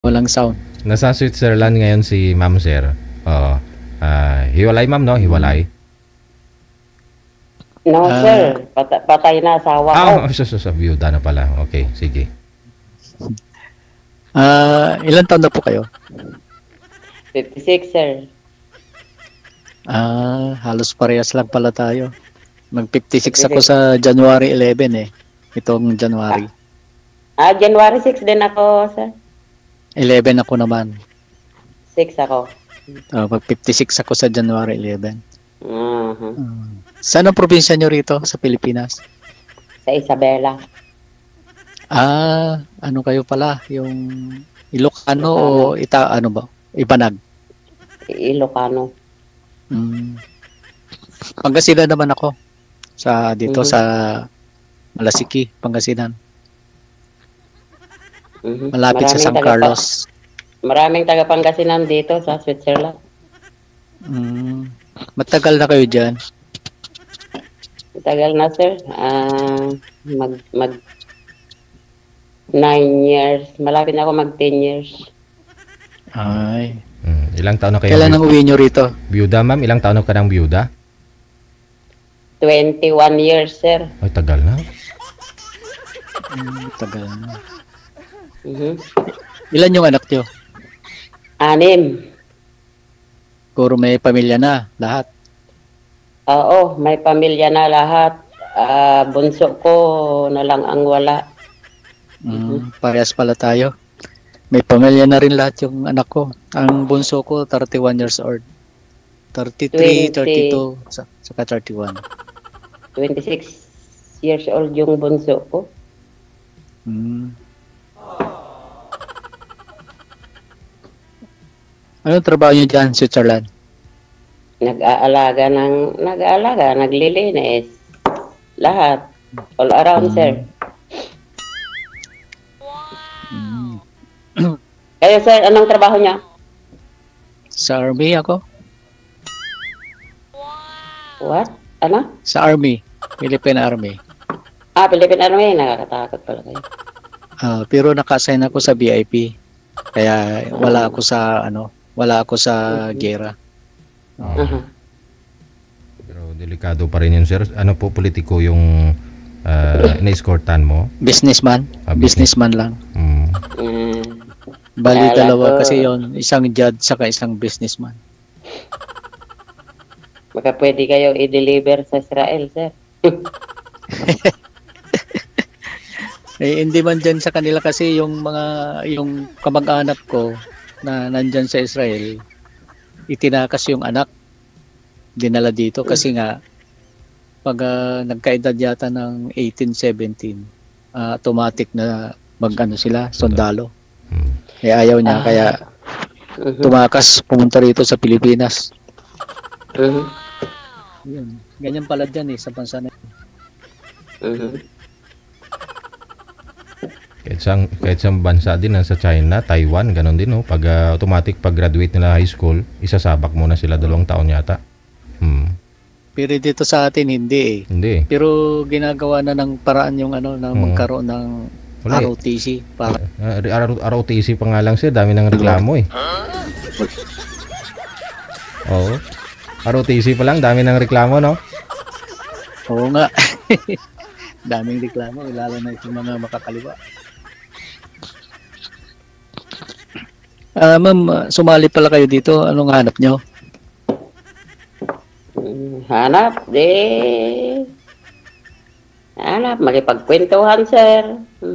Walang sound. Nasa Switzerland ngayon si Ma'am Sir. Oo. Hiwalay ma'am, no? Hiwalay. No, sir. Patay na asawa ko. Byuda na pala. Okay, sige. Ilan taon na po kayo? 56, sir. Halos parehas lang pala tayo. Mag-56 ako sa January 11 eh. Itong January. January 6 din ako, sir. 11 ako naman. 6 ako. Mag-56 ako sa January 11. Uh-huh. Saan ang probinsya nyo rito sa Pilipinas? Sa Isabela. Ano kayo pala? Yung Ilocano o ano ba? Ibanag? Ilocano. Pangasinan naman ako. Dito sa Malasiki, Pangasinan. Malapit sa San Carlos. Maraming taga Pangasinan dito sa Switzerland. Matagal na kayo dyan? Matagal na, sir. Mag 9 years. Malapit na ako mag 10 years. Ay. Ilang taon na kayo? Kailan ang uwi nyo rito? Byuda, ma'am? Ilang taon na ka ng byuda? 21 years, sir. Ay, tagal na. Tagal na. Ilan yung anak nyo? 6. Puro may pamilya na, lahat? Oo, may pamilya na lahat. Bunso ko na lang ang wala. Parehas pala tayo. May pamilya na rin lahat yung anak ko. Ang bunso ko, 31 years old. 33, 32, saka 31. 26 years old yung bunso ko. Anong trabaho nyo dyan, Switzerland? Nag-aalaga, naglilinis. Lahat. All around, sir. Kayo, sir, anong trabaho niya? Sa Army ako. What? Ano? Sa Army. Philippine Army. Philippine Army. Nakakatakot pala kayo. Pero naka-assign ako sa VIP. Kaya wala ako sa gera. Pero delikado pa rin yun, sir. Ano po politiko yung ina-escortan mo? Businessman. Businessman lang. Bali dalawa kasi yon, isang judge saka isang businessman. Baka pwede kayo i-deliver sa Israel, sir. Hindi man dyan sa kanila kasi yung kamag-anak ko na nandyan sa Israel, itinakas yung anak, dinala dito kasi nga pag nagkaedad yata ng 18-17, automatic na sila, sundalo. Kaya ayaw niya, kaya tumakas, pumunta rito sa Pilipinas. Yun. Ganyan pala dyan sa bansa na yun. Kahit sa bansa din, sa China, Taiwan, ganun din, no? Pag automatic, pag graduate nila high school, isasabak muna sila 2 taon yata. Pero dito sa atin, hindi eh. Hindi. Pero ginagawa na ng paraan yung na magkaroon ng ROTC. ROTC pa nga lang siya, dami ng reklamo eh. Oo. ROTC pa lang, dami ng reklamo, no? Oo nga. Daming reklamo, lalo na itong mga makakaliwa. Ma'am, sumali pala kayo dito. Anong hanap nyo? Hanap, makipagkwentuhan, sir.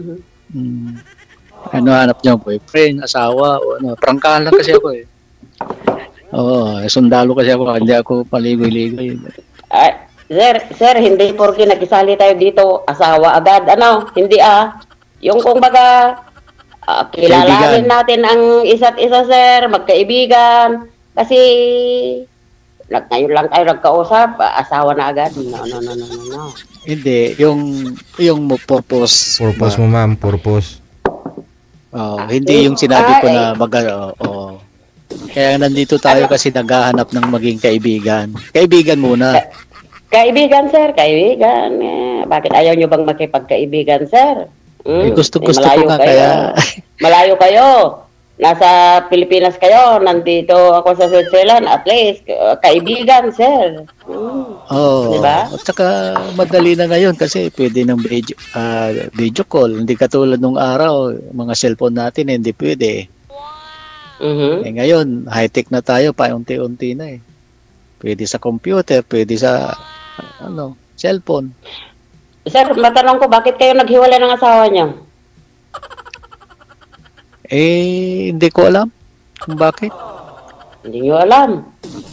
Ano hanap nyo? Boyfriend, asawa, o ano? Prangkahan lang kasi ako eh. Oo, sundalo kasi ako. Hindi ako paligoy-ligoy. Sir, hindi porke nakisali tayo dito, asawa agad. Hindi Yung kung baga, kilalanin natin ang isa't isa, sir, magkaibigan. Kasi, ngayon lang tayo nagkausap, asawa na agad. No. Hindi, yung purpose. Purpose mo, ma'am, purpose. Hindi yung sinabi ko na Kaya nandito tayo kasi naghahanap ng maging kaibigan. Kaibigan muna. Kaibigan, sir, kaibigan. Bakit ayaw nyo bang makipagkaibigan, sir? Gusto ko nga kaya. Malayo kayo. nasa Pilipinas kayo, nandito ako sa Switzerland, at least, kaibigan, sir. Oo. Diba? At saka madali na ngayon kasi pwede ng video call. Hindi katulad nung araw, mga cellphone natin hindi pwede. Eh ngayon, high-tech na tayo, paunti-unti na eh. Pwede sa computer, pwede sa cellphone. Sir, matanong ko, bakit kayo naghiwalay ng asawa niyo? Hindi ko alam kung bakit. Hindi niyo alam.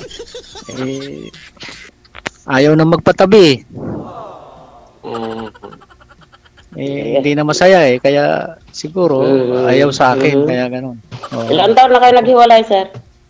Ayaw na magpatabi. Ah, Hindi na masaya eh. Kaya siguro ayaw sa akin. Kaya ganun. ilang taon na kayo naghiwalay, sir?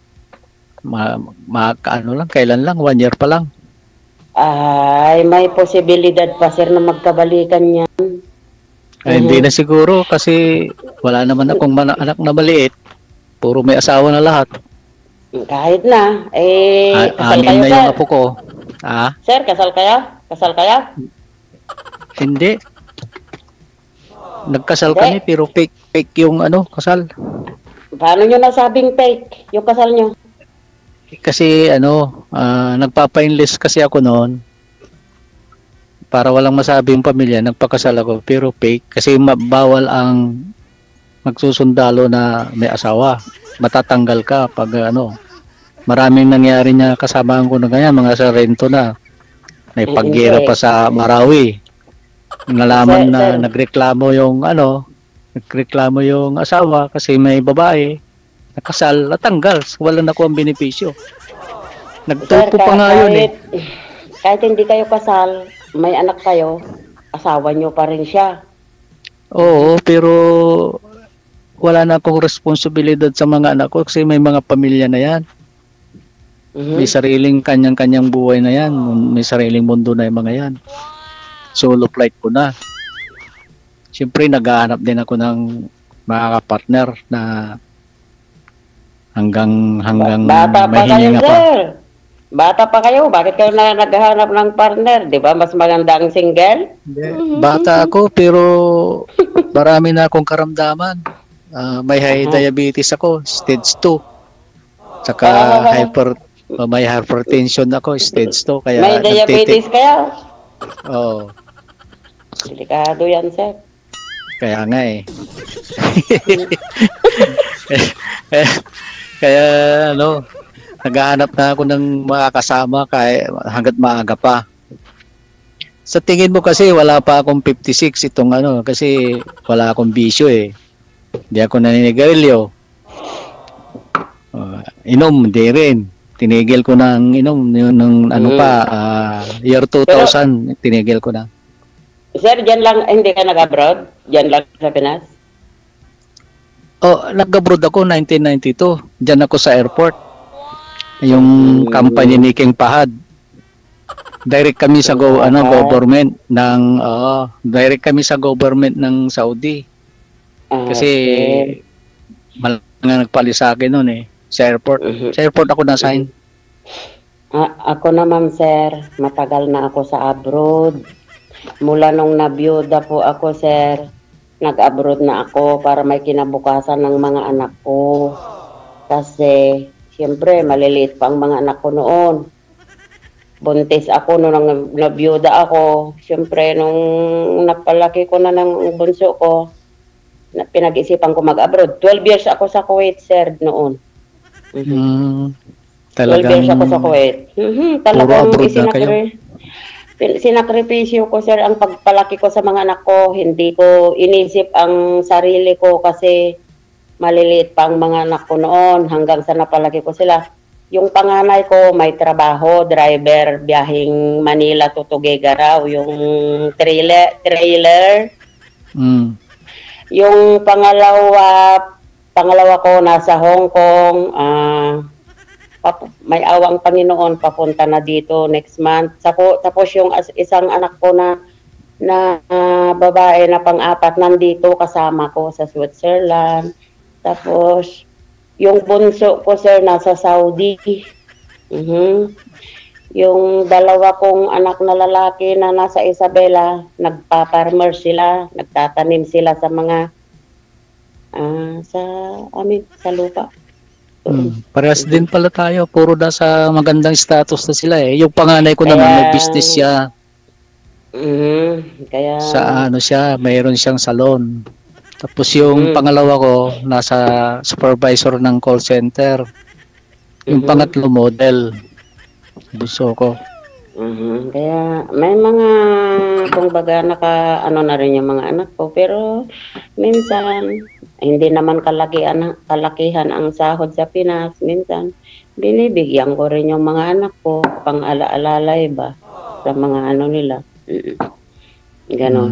Kailan lang? 1 year pa lang. Ay, may posibilidad pa, sir, na magkabalikan yan. Hindi na siguro kasi wala naman akong anak na maliit. Puro may asawa na lahat. Kahit na. Kasal Anim kayo, na sir? yung apo ko. Sir, kasal kayo? Kasal kayo? Hindi. Nagkasal Hindi. kami pero fake yung kasal. Paano nyo nasabing fake yung kasal nyo? Kasi nagpapa-enlist kasi ako noon. Para walang masabi yung pamilya, nagpakasal ako pero fake kasi bawal ang magsusundalo na may asawa. Matatanggal ka pag maraming nangyari niya kasamahan ko na ganyan, mga sarento na. May paggera pa sa Marawi. Nalaman na nagreklamo yung asawa kasi may babae nakasal, natanggal, wala na ko ang benepisyo. Nagtupo pa nga yun eh. Kahit hindi kayo kasal, may anak kayo, asawa nyo pa rin siya. Oo, pero wala na akong responsibilidad sa mga anak ko kasi may mga pamilya na yan. May sariling kanyang-kanyang buhay na yan. May sariling mundo na yung mga yan. Solo flight ko na. Siyempre, naghahanap din ako ng mga partner na hanggang Bata pa may kayo, hininga pa. sir. Bata pa kayo, bakit kayo na naghahanap ng partner? Di ba mas maganda ang single? Bata ako pero marami na akong karamdaman. May high diabetes ako, stage 2. Saka may hypertension ako, stage 2. Kaya May diabetes kayo? Oo. Delikado yan, sir. Kaya nga eh. kaya naghahanap na ako ng makakasama hanggat maaga pa. Sa tingin mo kasi wala pa akong 56 itong kasi wala akong bisyo eh. Hindi ako naninigarilyo. Inom, hindi rin. Tinigil ko ng inom nung year 2000, tinigil ko na. Sir, dyan lang, hindi ka nag-abroad? Dyan lang sa Pinas? Nag-abroad ako 1992. Diyan ako sa airport. Yung company ni King Pahad. Direct kami sa government ng direct kami sa government ng Saudi. Kasi nga nagpali sa akin noon eh sa airport. Sa airport ako na-sign. Ako naman, sir, matagal na ako sa abroad. Mula nung nabiyuda po ako, sir, nag-abroad na ako para may kinabukasan ng mga anak ko. Kasi, siyempre, maliliit pa ang mga anak ko noon. Buntis ako nung nabiyuda ako. Siyempre, nung napalaki ko na ng bunso ko, pinag-isipan ko mag-abroad. 12 years ako sa Kuwait, sir, noon. Talagang 12 years ako sa Kuwait. Talagang abroad na kayo? Sinakripisyo ko, sir, ang pagpalaki ko sa mga anak ko. Hindi ko inisip ang sarili ko kasi maliliit pa ang mga anak ko noon hanggang sa napalaki ko sila. Yung panganay ko may trabaho, driver, biyahing Manila to Tuguegarao, yung trailer. Yung pangalawa ko nasa Hong Kong, may awang Panginoon, papunta na dito next month. Tapos yung isang anak ko na babae na pang-apat nandito kasama ko sa Switzerland. Tapos yung bunso ko, sir, nasa Saudi. Yung dalawa kong anak na lalaki na nasa Isabela, nagpa-farmer sila, nagtatanim sila sa mga Sa amin, sa lupa. Parehas din pala tayo. Puro na sa magandang status na sila eh. Yung panganay ko naman, may business siya. Kaya... Sa ano siya, mayroon siyang salon. Tapos yung pangalawa ko, nasa supervisor ng call center. Yung pangatlo, model. Buso ko. Kaya may mga, kumbaga, ano na rin yung mga anak ko. Pero minsan, hindi naman kalakihan ang sahod sa Pinas. Minsan, binibigyan ko rin yung mga anak ko pang alaalalay ba sa mga ano nila. Ganon.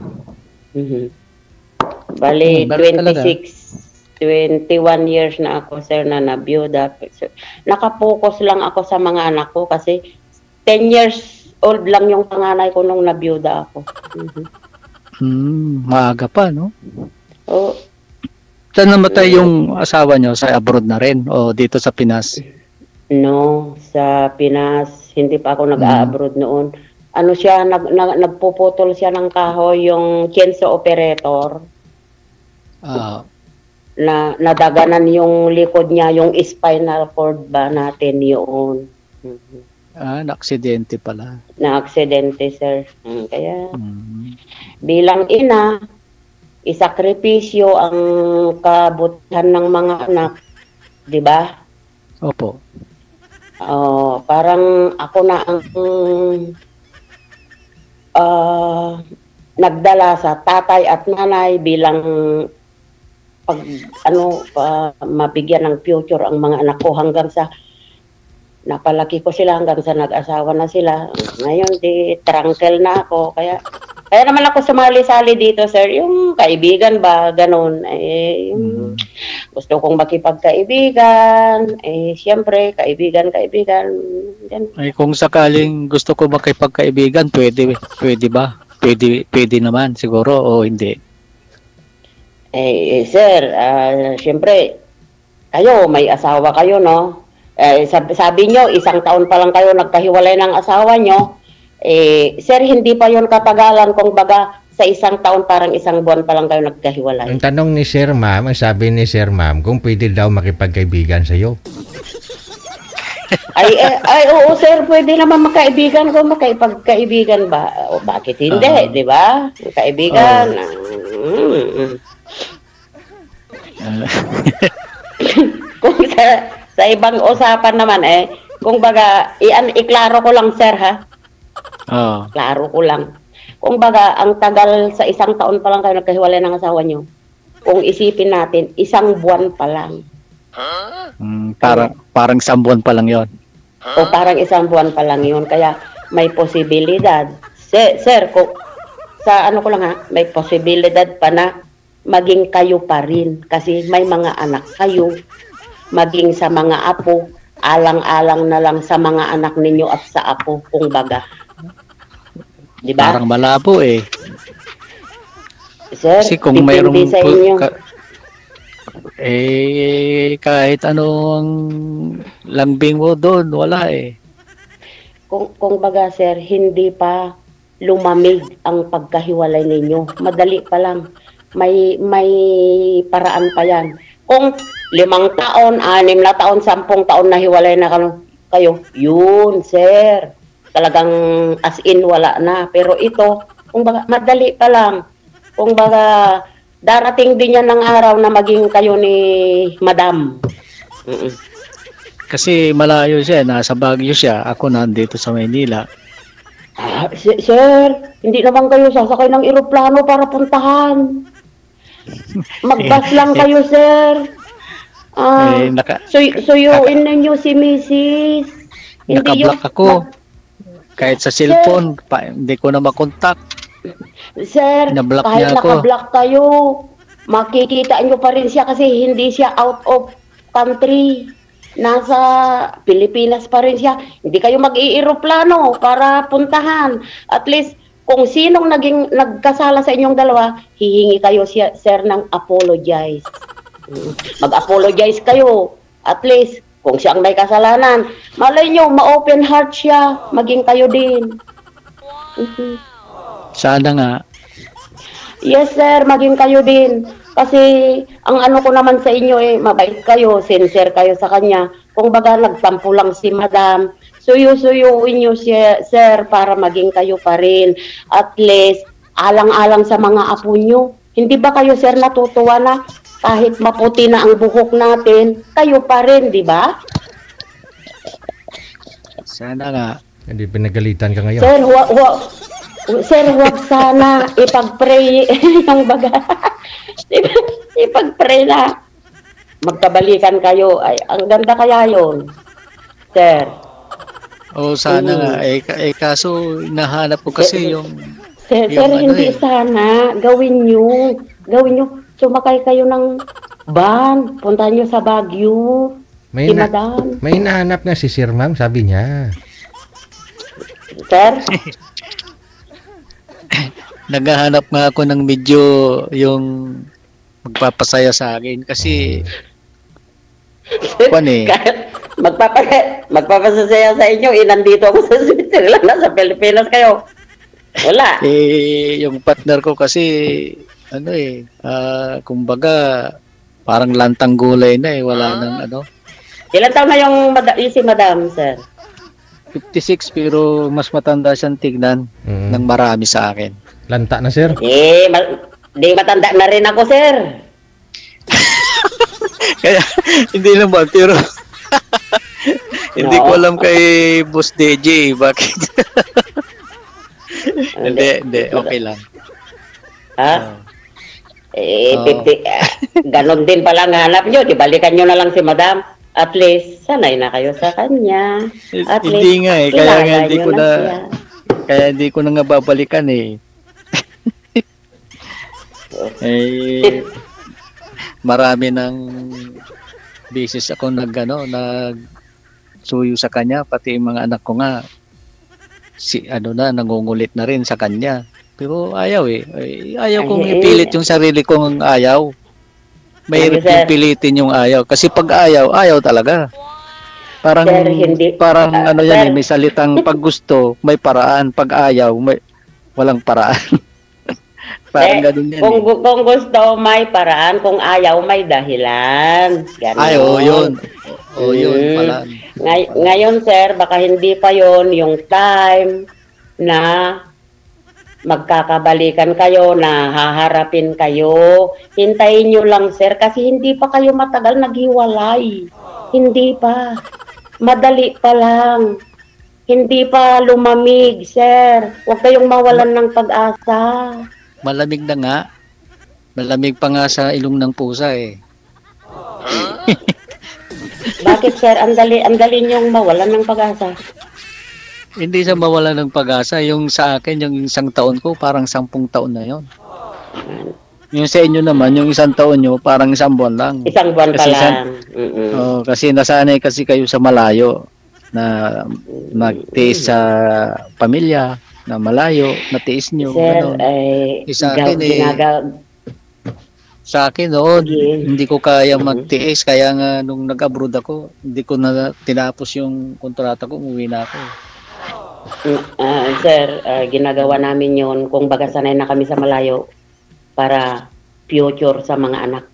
Bali, 21 years na ako, sir, na nabiyuda. So, nakapokus lang ako sa mga anak ko kasi 10 years old lang yung panganay ko nung nabiyuda ako. Maaga pa, no? Oo. Saan namatay yung asawa nyo? Sa abroad na rin? O dito sa Pinas? No, sa Pinas, hindi pa ako nag-a-abroad noon. Ano siya, nagpuputol siya ng kahoy, yung chainsaw operator. Na nadaganan yung likod niya, yung spinal cord ba natin yun. Na-aksidente pala. Na-aksidente, sir. Kaya, bilang ina, isakripisyo ang kabutihan ng mga anak, di ba? Opo. Parang ako na ang nagdala sa tatay at nanay bilang mabigyan ng future ang mga anak ko hanggang sa napalaki ko sila hanggang sa nag-asawa na sila. Ngayon, trangkel na ako. Kaya naman ako sumali-sali dito, sir. Yung kaibigan ba, ganun. Gusto kong makipagkaibigan. Siyempre, kaibigan. Ganun. Kung sakaling gusto ko makipagkaibigan, pwede ba? Pwede naman, siguro, o hindi? Sir, siyempre, kayo, may asawa kayo, no? Sabi nyo, 1 taon pa lang kayo nagkahiwalay ng asawa nyo. Sir, hindi pa yon katagalan. Kung baga, sa 1 taon, parang 1 buwan pa lang kayo nagkahiwalay. Ang tanong ni Sir Ma'am, ang sabi ni Sir Ma'am, kung pwede daw makipagkaibigan sa'yo. Oo, sir, pwede naman makaibigan ko. Makipagkaibigan ba? O bakit hindi, di ba? Kaibigan. Kung sa ibang usapan naman kung baga, iklaro ko lang, sir, ha? Klaro ko lang. Kung baga, ang tagal sa 1 taon pa lang kayo nagkahiwalay ng asawa nyo. Kung isipin natin, 1 buwan pa lang. Parang 1 buwan pa lang yon. O parang 1 buwan pa lang yon. Kaya may posibilidad. Sir, sa ano ko lang ha, may posibilidad pa na maging kayo pa rin. Kasi may mga anak kayo. Maging sa mga apo, alang-alang na lang sa mga anak ninyo at sa apo, kung baga. Diba? Parang malabo Sir, kasi kung mayroong sa inyo. Kahit anong lambing mo doon, wala Kung baga, sir, hindi pa lumamig ang pagkahiwalay ninyo. Madali pa lang. May paraan pa yan. Kung 5 taon, 6 na taon, 10 taon na hiwalay na kayo, yun, sir. Talagang as in wala na. Pero ito, kung baga, madali pa lang. Kung baga, darating din yan ng araw na maging kayo ni Madam. Kasi malayo siya, nasa Baguio siya. Ako nandito sa Maynila. Sir, hindi naman kayo sasakay ng eroplano para puntahan. Mag-bus lang kayo, sir. Suyuin ninyo si Mrs. Naka-block ako. Kahit sa cellphone, hindi ko na makontak. Sir, kahit naka-block kayo, makikita nyo pa rin siya kasi hindi siya out of country. Nasa Pilipinas pa rin siya. Hindi kayo mag-i-eroplano para puntahan. At least, kung sinong nagkasala sa inyong dalawa, hihingi kayo siya, sir, ng apologize. Mag-apologize kayo. At least, kung siya ang may kasalanan, malay nyo, ma-open heart siya, maging kayo din. Sana nga. Yes, sir, maging kayo din. Kasi ang ano ko naman sa inyo mabait kayo, sincere kayo sa kanya. Kung baga nagtampo lang si madam, suyo-suyuin nyo siya, sir, para maging kayo pa rin. At least, alang-alang sa mga apo nyo. Hindi ba kayo, sir, natutuwa na kahit maputi na ang buhok natin, kayo pa rin, di ba? Sana nga. Hindi pinagalitan ka ngayon. Sir, huwag sana ipag-pray yung baga. Ipag-pray na magkabalikan kayo. Ay, ang ganda kaya yun, sir. Sana nga. Kaso nahanap ko kasi yung... Sir, hindi sana. Gawin nyo. Sumakay kayo ng van. Punta nyo sa Baguio. Madam. May hinahanap na si Sir, ma'am, sabi niya. Sir? Naghahanap nga ako ng medyo yung magpapasaya sa akin kasi magpapasaya sa inyo, nandito ako sa Switzerland, sa Pilipinas kayo. Wala. Yung partner ko kasi kumbaga parang lantang gulay na wala nang ano. Ilan taon na yung si madam, sir? 56 pero mas matanda siyang tignan ng marami sa akin. Lanta na, sir? Di matanda na rin ako, sir. Kaya, hindi naman, pero hindi ko alam kay Boss DJ, bakit? Hindi, okay lang. Ha? 50, ganon din pala ang hanap nyo, di balikan nyo na lang si madam. At least, sanay na kayo sa kanya. At hindi nga kaya nga hindi ko na nga babalikan marami ng beses ako nagsuyo sa kanya, pati yung mga anak ko nga nangungulit na rin sa kanya. Pero ayaw ayaw kong ipilit yung sarili kong ayaw. Mahirap yung pilitin yung ayaw. Kasi pag ayaw talaga. Parang, sir, may salitang pag gusto, may paraan. Pag ayaw, walang paraan. Parang ganun yan. Kung gusto, may paraan. Kung ayaw, may dahilan. Ganun. Yun. Yun pala. Ngayon, sir, baka hindi pa yon yung time na magkakabalikan kayo, na haharapin kayo. Hintayin nyo lang, sir, kasi hindi pa kayo matagal naghiwalay. Hindi pa. Madali pa lang. Hindi pa lumamig, sir. Huwag kayong mawalan ng pag-asa. Malamig na nga. Malamig pa nga sa ilong ng pusa Bakit, sir? Ang dali nyong mawalan ng pag-asa. Hindi siya mawala ng pag-asa. Yung sa akin, yung isang taon ko, parang 10 taon na yon. Yung sa inyo naman, yung isang taon nyo, parang 1 buwan lang. Isang buwan pa lang. Kasi nasanay kasi kayo sa malayo na nagtiis sa pamilya, na malayo, natiis nyo. Sir, sa akin noon, hindi ko kaya magtiis. Kaya nga nung nag-abroad ako, hindi ko na tinapos yung kontrata ko, umuwi na ako. Sir, ginagawa namin yon kung baga sanay na kami sa malayo para future sa mga anak.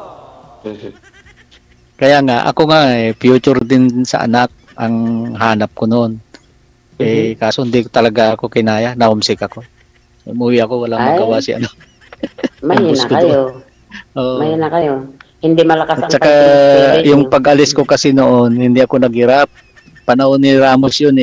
Kaya nga, ako nga future din sa anak ang hanap ko noon. Kaso hindi talaga ako kinaya, na-homesick ako. Umuwi ako, walang magawa si ano. Mahina kayo. Mahina kayo. Hindi malakas ang saka yung pag-alis ko kasi noon, hindi ako naghirap. Panahon ni Ramos yun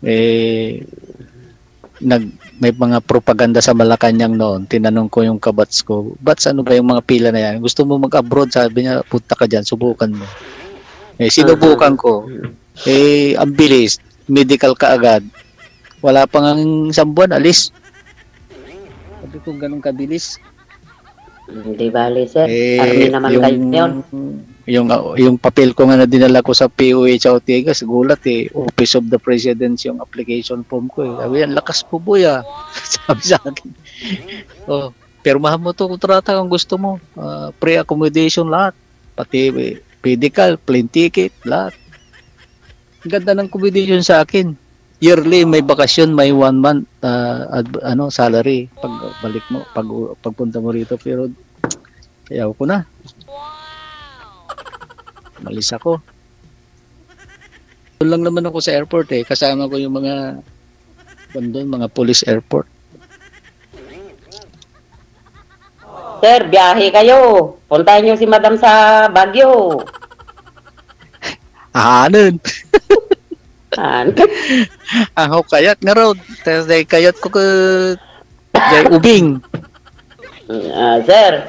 may mga propaganda sa Malacanang noon. Tinanong ko yung kabats ko, Bats, ano ba yung mga pila na yan? Gusto mo mag-abroad? Sabi niya, punta ka dyan, subukan mo. Sinubukan ko. Ang bilis, medical ka agad. Wala pang 1 buwan, alis. Sabi ko, ganun kabilis. Hindi bali, sir. Army naman kayo yun. Yung papel ko nga na dinala ko sa POH sa Ortigas, gulat Office of the President yung application form ko Sabi yan, lakas po boy Sabi sa akin. Pirmahan mo to kontrata kung gusto mo. Pre-accommodation lahat. Pati medical, plane ticket, lahat. Ang ganda ng accommodation sa akin. Yearly, may bakasyon, may 1 month salary pag balik mo, pagpunta mo rito. Pero Ayaw ko na. Malis ako. Doon lang naman ako sa airport eh. Kasama ko yung mga doon, mga police airport. Sir, biyahe kayo. Puntahan niyo si Madam sa Baguio. Ahanan. Han. Ako kayat nga road. Tapos dahil kayat ko dahil ubing. Sir,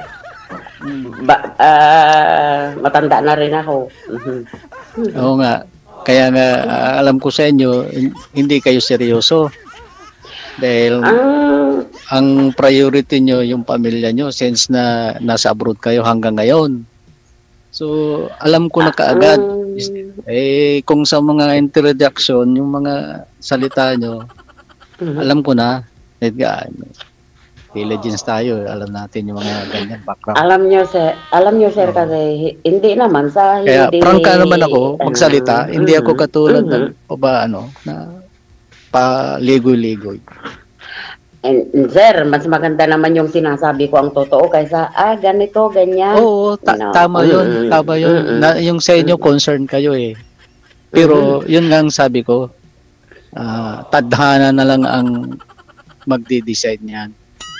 matanda na rin ako. Oo nga. Kaya nga alam ko sa inyo, hindi kayo seryoso. Dahil ang priority nyo yung pamilya nyo since na nasa abroad kayo hanggang ngayon. So, alam ko na kaagad. Kung sa mga introduction, yung mga salita nyo, alam ko na. Diligence tayo. Alam natin yung mga ganyan background. Alam nyo, sir, kasi hindi naman sa Kaya, hindi... prangka naman ako magsalita. Hindi ako katulad ng, na paligoy-ligoy. And, sir, mas maganda naman yung sinasabi ko ang totoo kaysa, ganito, ganyan. Oo, tama yun. Tama yun. Yung sa inyo, concern kayo eh. Pero, yun nga ang sabi ko, tadhana na lang ang magde-decide niyan.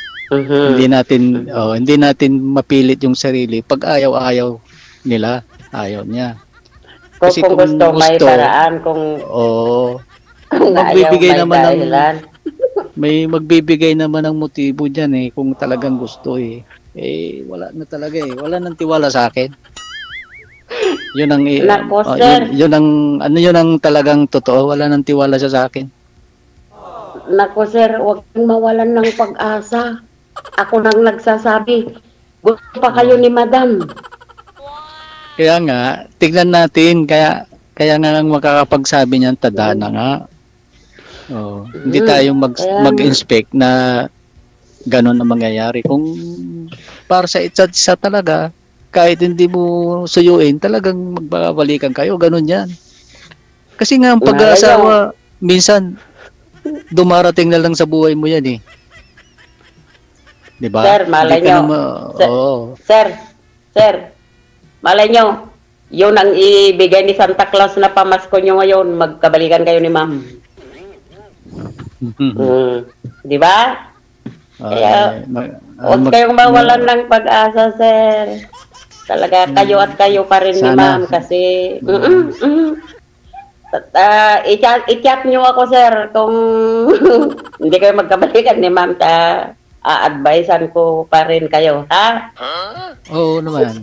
Hindi natin mapilit yung sarili. Pag ayaw nila, ayaw niya. Kasi kung gusto, may paraan. Kung magbibigay naman may magbibigay naman ng motibo diyan eh kung talagang gusto eh. Wala na talaga eh. Wala nang tiwala sa akin. Yun ang yun ang talagang totoo. Wala nang tiwala siya sa akin. Nako sir, huwag kang mawalan ng pag-asa. Ako nang nagsasabi. Gusto pa kayo ni Madam. Kaya nga, tignan natin. Kaya nga lang makakapagsabi niyan, tadhana nga. Hindi tayo mag-inspect na gano'n ang mangyayari. Kung para sa isa't isa talaga, kahit hindi mo suyuin, talagang magbabalikan kayo. Gano'n yan. Kasi nga ang pag-aasawa, minsan, dumarating na lang sa buhay mo yan eh. Diba? Sir, malay nyo. Sir, malay nyo. Yun ang ibigay ni Santa Claus na pamasko nyo ngayon. Magkabalikan kayo ni Ma'am. Di ba? Kaya, huwag kayong mawalan ng pag-asa, sir. Talaga, kayo at kayo pa rin ni Ma'am kasi i-chat nyo ako, sir, kung hindi kayo magkabalikan ni Ma'am, a-advisean ko pa rin kayo, ha? Oo naman.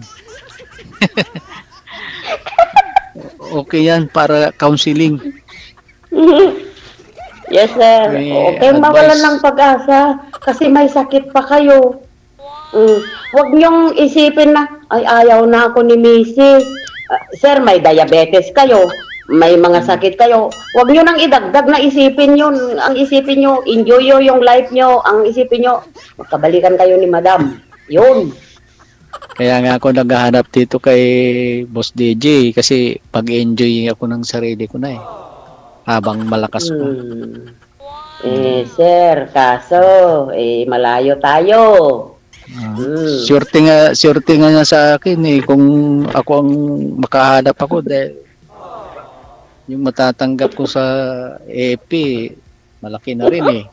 Okay yan, para counseling. Yes, sir. Okay, mawalan ng pag-asa kasi may sakit pa kayo. Huwag niyong isipin na, ay ayaw na ako ni Mrs. Sir, may diabetes kayo, may mga sakit kayo. Huwag niyo nang idagdag na isipin yun. Ang isipin niyo, enjoy yung life niyo. Ang isipin niyo, magkabalikan kayo ni Madam. Yun. Kaya nga ako naghahanap dito kay Boss DJ kasi pag-enjoy ako ng sarili ko na eh. Habang malakas pa. Sir, kaso, malayo tayo. Surte nga niya sa akin eh kung ako ang makahanap ako dahil yung matatanggap ko sa EP malaki na rin eh.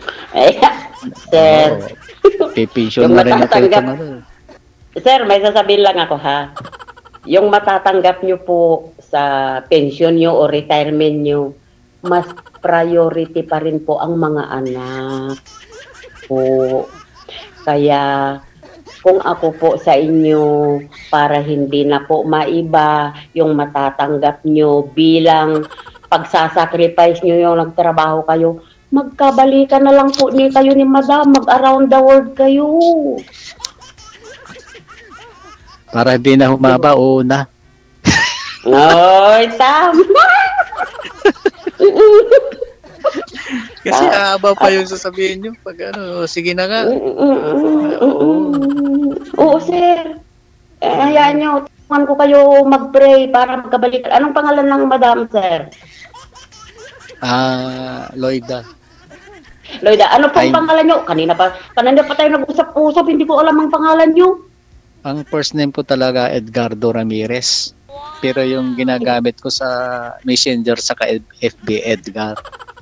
Sir, Pipensyon na rin ako ito na rin. Sir, may sasabihin lang ako ha. Yung matatanggap nyo po sa pension nyo o retirement nyo, mas priority pa rin po ang mga anak po. Kaya kung ako po sa inyo, para hindi na po maiba yung matatanggap nyo bilang pagsasacrifice nyo yung nagtrabaho kayo, magkabalikan na lang po kayo ni Madam, mag-around the world kayo. Para hindi na humaba, una. Oy, tama! Kasi haba pa yung sasabihin nyo. Pag sige na nga. Oo, sir. Hayaan nyo, tuwan ko kayo mag-pray para magkabalik. Anong pangalan ng Madam, sir? Loida. Loida, ano pong pangalan nyo? Kanina pa tayo nag-usap-usap, hindi ko alam ang pangalan nyo. Ang first name ko talaga Edgardo Ramirez. Pero yung ginagamit ko sa Messenger sa FB Edgar.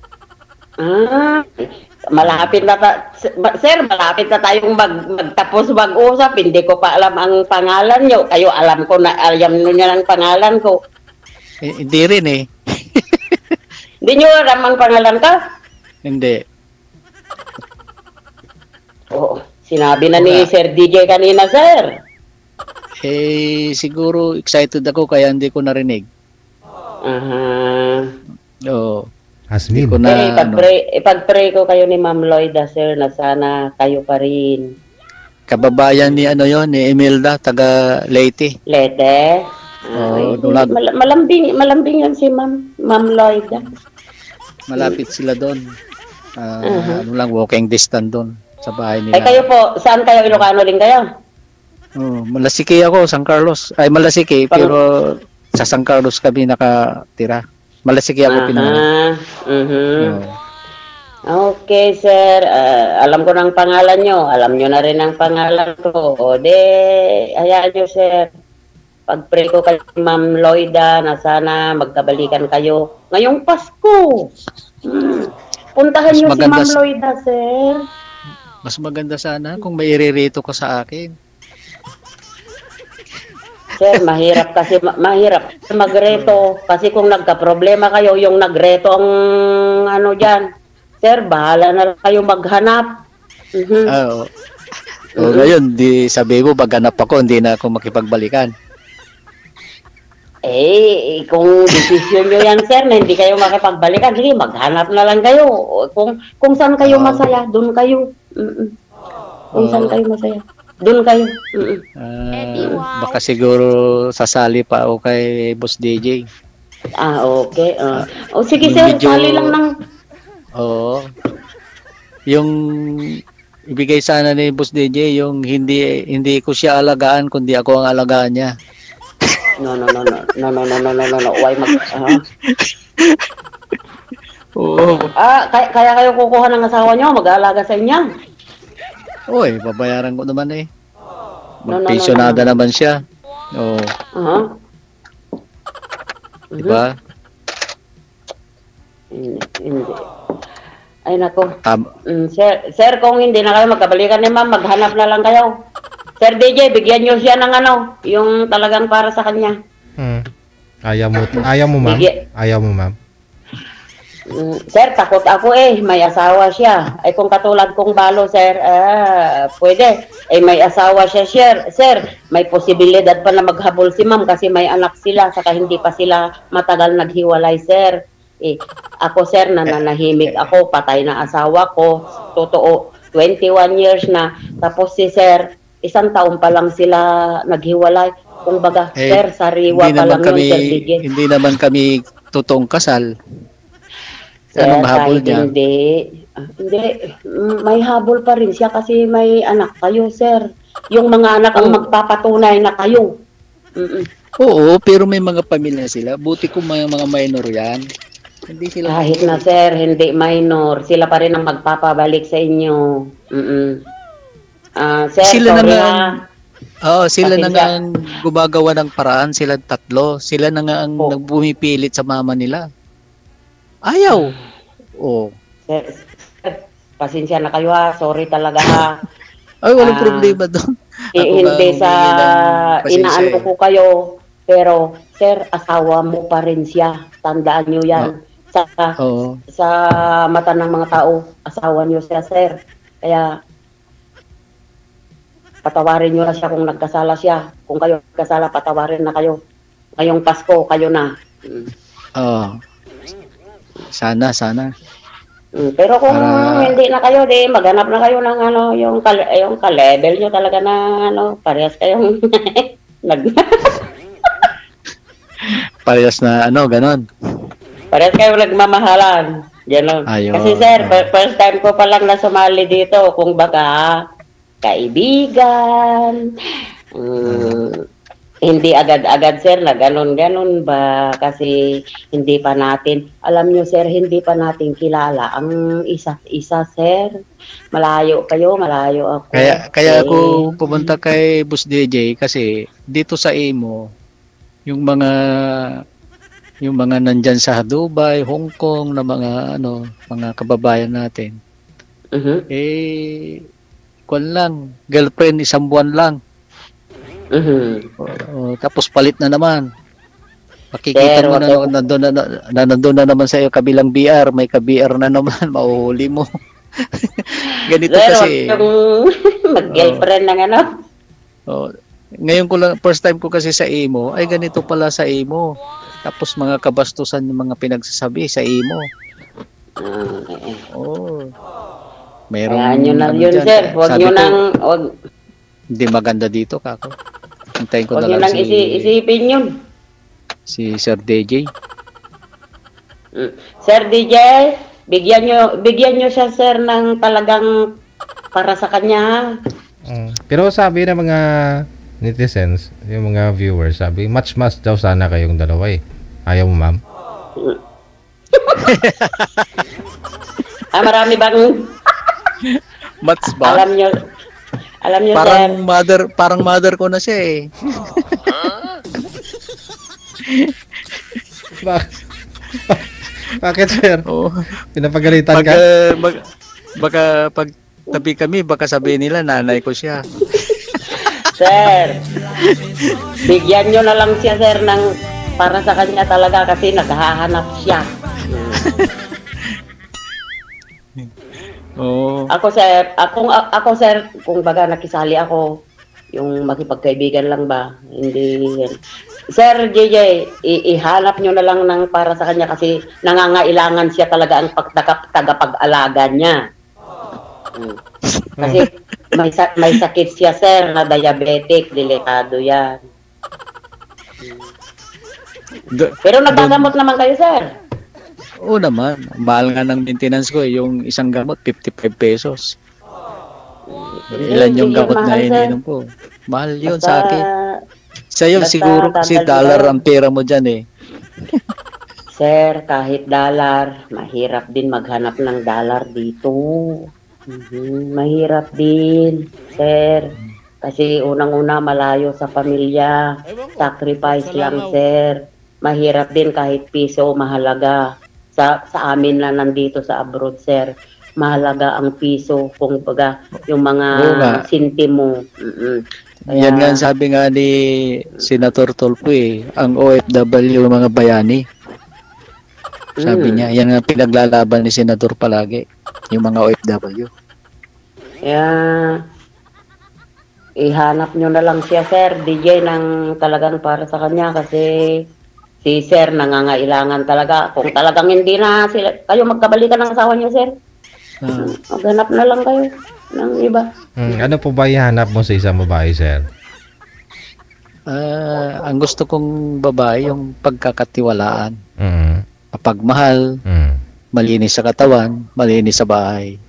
Malapit na sir, malapit na tayong magtapos mag-usap. Hindi ko pa alam ang pangalan nyo. Kayo alam ko na alam niyo ang pangalan ko. Hindi rin eh. Hindi nyo alam ang pangalan ka? Hindi. Oo. Sinabi na ni Sir DJ kanina, sir. Siguro excited ako kaya hindi ko narinig. Oo. Hasmin. Hindi ko na, Ipag-pray ko kayo ni Ma'am Lloyda, sir, na sana kayo pa rin. Kababayan ni ni Imelda, taga Leyte. Leyte? Malambing yan si Ma'am Lloyda. Malapit sila doon. Walking distance doon sa bahay nila. Kayo po, saan kayo? Ilocano din kayo? Malasiki ako, San Carlos. Malasiki, pero sa San Carlos kami nakatira. Malasiki ako pinanganak. Okay, sir. Alam ko ng pangalan nyo. Alam nyo na rin ang pangalan ko. Hayaan nyo, sir. Pag-pray ko kay Ma'am Lloyda na sana magkabalikan kayo ngayong Pasko. Puntahan nyo si Ma'am Lloyda, sir. Mas maganda sana kung may iririto ko sa akin. Sir, mahirap magreto. Kasi kung nagka-problema kayo, yung nagreto ang dyan. Sir, bahala na kayo maghanap. Ngayon, sabi mo, maghanap ako, hindi na ako makipagbalikan. Kung desisyon nyo yan, sir, na hindi kayo makipagbalikan, sige, maghanap na lang kayo. Kung saan kayo masaya, doon kayo. Kung saan kayo masaya, doon kayo. Baka siguro sasali pa ako kay Boss DJ. Okay. Sige, sir, sali lang ng... Yung ibigay sana ni Boss DJ, yung hindi ko siya alagaan, kundi ako ang alagaan niya. No. Why kaya kayo kukuha ng asawa niyo, mag-aalaga sa inyo? Babayaran ko naman eh. Magpensyonada naman siya. Diba? Hindi. Ay, nako. Sir, kung hindi na kayo magkabalikan ni ma'am, maghanap na lang kayo. Sir DJ, bigyan nyo siya ng yung talagang para sa kanya. Ayaw mo, ma'am? Ayaw mo, ma'am? Sir, takot ako may asawa siya. Kung katulad kong balo, sir, pwede. May asawa siya, sir. May posibilidad pa na maghabol si ma'am kasi may anak sila, saka hindi pa sila matagal naghiwalay, sir. Ako, sir, nananahimik ako, patay na asawa ko. Totoo, 21 years na. Tapos si sir, 1 taon pa lang sila naghiwalay. Kung baga, sir, sariwa pa lang yun, sir DJ. Hindi naman kami totoong kasal. Sir, anong habol niya? Hindi, may habol pa rin siya kasi may anak kayo, sir. Yung mga anak ang magpapatunay na kayo. Oo, pero may mga pamilya sila. Buti kung may mga minor yan. Hindi sila kahit na, sir, hindi minor. Sila pa rin ang magpapabalik sa inyo. Sir, sila sorry naman, sila na nga ang gumagawa ng paraan, sila tatlo. Sila na nga ang nagbumipilit sa mama nila. Ayaw. Sir, pasensya na kayo sorry talaga walang problema doon. Hindi sa inaano ko kayo, pero sir, asawa mo pa rin siya. Tandaan nyo yan. Sa mata ng mga tao, asawa nyo siya, sir. Kaya patawarin nyo na siya kung nagkasala siya. Kung kayo nagkasala, patawarin na kayo. Ngayong Pasko, kayo na. Sana. Pero kung hindi na kayo, maghanap na kayo ng yung ka-level nyo talaga na parehas kayong parehas na ganon. Parehas kayong nagmamahalan. Ganon. Kasi sir, first time ko pa lang na sumali dito, kung baka kaibigan. hindi agad-agad sir na ganon-ganon ba kasi hindi pa natin, alam nyo sir, hindi pa natin kilala ang isa't isa sir. Malayo kayo, malayo ako. Kaya ako pumunta kay Boss DJ kasi dito sa Imo, yung mga nandyan sa Dubai, Hong Kong na mga kababayan natin. Kwan lang, girlfriend isang buwan lang. Tapos palit na naman. Makikita mo na nandun na naman sa iyo kabilang BR, may ka-BR na naman, mauhuli mo. Ganito kasi. Mag-girlfriend ng ano. Ngayon ko lang, first time ko kasi sa Imo, ay ganito pala sa Imo. Tapos mga kabastusan yung mga pinagsasabi sa Imo. Meron. Ayan yun sir, huwag nyo nang, hindi maganda dito kako. Hintayin ko huwag na nyo lang nang isipin yun. Si Sir DJ. Sir DJ, bigyan nyo siya sir ng talagang para sa kanya. Pero sabi ng mga netizens, yung mga viewers, sabi, match daw sana kayong dalawa eh. Ayaw mo, ma'am? Marami bang match ba? Alam nyo parang mother ko na siya eh. Bakit sir? Pinapagalitan ka? Baka pag tabi kami, baka sabihin nila nanay ko siya. Sir, bigyan nyo na lang siya sir ng para sa kanya talaga kasi naghahanap siya. Ako sir, kung baga nakisali ako, yung makipagkaibigan lang ba, hindi. Sir JJ, ihanap nyo na lang ng para sa kanya kasi nangangailangan siya talaga ang tagapag-alaga niya. Kasi may sakit siya sir na diabetic, delikado yan. Pero nagagamot naman kayo sir. Oo naman, mahal nga ng maintenance ko yung isang gamot 55 pesos. Ilan yung gamot na ininom ko? Mahal yun sa akin. Sa'yo siguro kasi dollar ang pera mo dyan eh. Sir, kahit dollar, mahirap din maghanap ng dollar dito. Mahirap din, sir. Kasi unang-una malayo sa pamilya. Sacrifice lang, sir. Mahirap din kahit piso, mahalaga. Sa amin na nandito sa abroad, sir. Mahalaga ang piso, kung baga, yung mga sintimo. Yan nga sabi nga ni Senator Tolpo eh, ang OFW mga bayani. Sabi niya, yan nga pinaglalaban ni Senator palagi, yung mga OFW. Kaya, ihanap nyo na lang siya, sir, DJ, ng talagang para sa kanya kasi si sir nangangailangan talaga. Kung talagang hindi na kayo magkabalikan ng asawa niyo, sir, maghanap na lang kayo ng iba. Ano po ba ihanap mo sa isang babae, sir? Ang gusto kong babae, yung pagkakatiwalaan. Mapagmahal, malinis sa katawan, malinis sa bahay.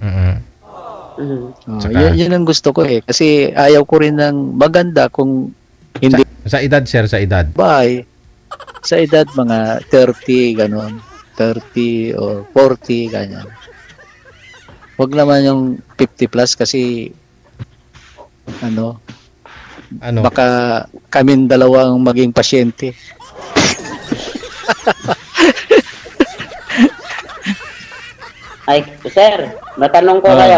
Yan ang gusto ko eh. Kasi ayaw ko rin ng maganda kung hindi. Sa edad, sir, sa edad? Bahay. Sa edad, mga 30, gano'n. 30 or 40, ganyan. Huwag naman yung 50 plus kasi baka kaming dalawa ang maging pasyente. Ay, sir, matanong ko kayo.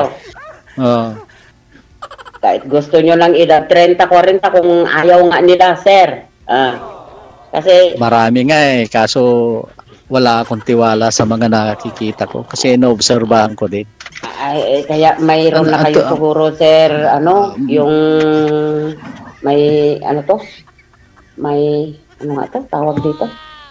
Kahit gusto nyo ng edad 30-40 kung ayaw nga nila, sir. Kasi marami nga eh, kaso wala akong tiwala sa mga nakikita ko kasi inoobserbahan ko din. Kaya mayroon na kayo siguro, sir, yung may tawag dito?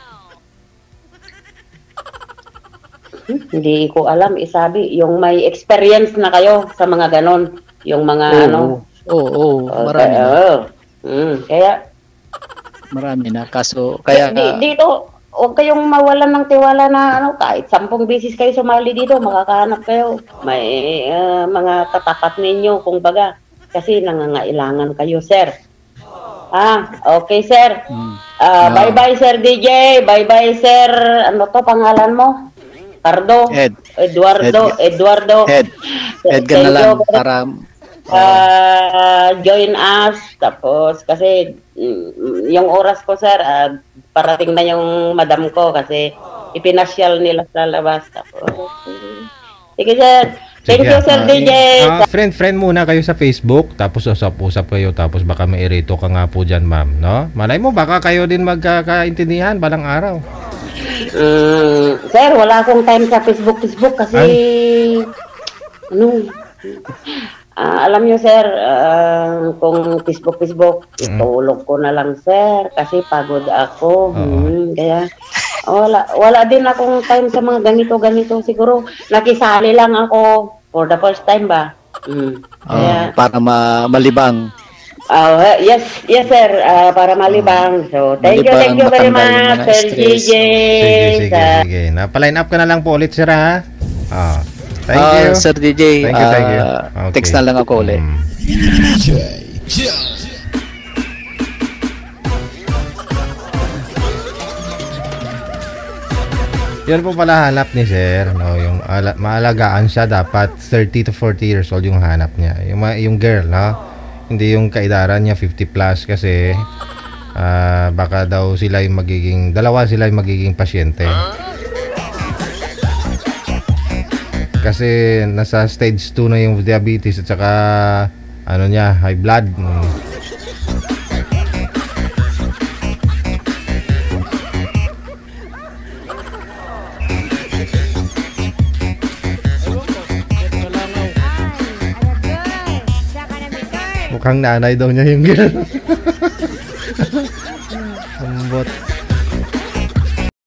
Hindi ko alam, isabi, yung may experience na kayo sa mga ganon, yung mga marami na. Kaya marami na, kaso kaya dito huwag kayong mawalan ng tiwala na kahit 10 beses kayo sumali dito, makakahanap kayo. May mga tatapat ninyo, kung baga, kasi nangangailangan kayo, sir. Okay, sir. Mm. Bye-bye, Sir DJ. Bye-bye, Sir. Ano to pangalan mo? Cardo. Ed. Eduardo. Ed ka na Thank lang you. para Join us. Tapos, kasi yung oras ko, sir, parating na yung madam ko kasi ipinasyal nila sa labas. Tapos, sige, sir. Thank you, Sir DJ. Friend muna kayo sa Facebook, tapos usap-usap kayo, tapos baka mairito ka nga po dyan, ma'am, no? Malay mo, baka kayo din magkakaintindihan balang araw. Sir, wala akong time sa Facebook kasi, alam nyo, sir, kung Facebook, itulog ko na lang, sir, kasi pagod ako. Kaya, wala din akong time sa mga ganito. Siguro, nakisali lang ako for the first time ba? Kaya, para malibang. Yes, sir, para malibang. So, thank you very much, Sir DJ. Sige. Napa-line up ka na lang po ulit, sir, ha? Thank you. Sir DJ, Thank you. Okay. Text na lang ako ulit. Yan po pala hanap ni sir, no, yung maalagaan siya, dapat 30 to 40 years old yung hanap niya. Yung girl, no? Hindi yung kaedaran niya 50 plus kasi baka daw dalawa sila yung magiging pasyente. Kasi nasa stage 2 na yung diabetes at saka high blood. Mukhang nanay daw niya yung girl. Sambot.